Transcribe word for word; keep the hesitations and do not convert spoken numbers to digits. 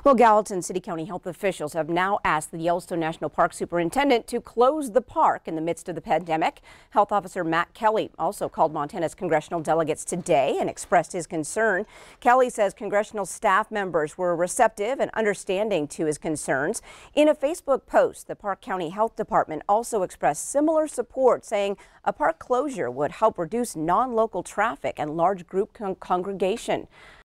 Well, Gallatin City County health officials have now asked the Yellowstone National Park superintendent to close the park in the midst of the pandemic. Health Officer Matt Kelly also called Montana's congressional delegates today and expressed his concern. Kelly says congressional staff members were receptive and understanding to his concerns. In a Facebook post, the Park County Health Department also expressed similar support, saying a park closure would help reduce non-local traffic and large group con congregation.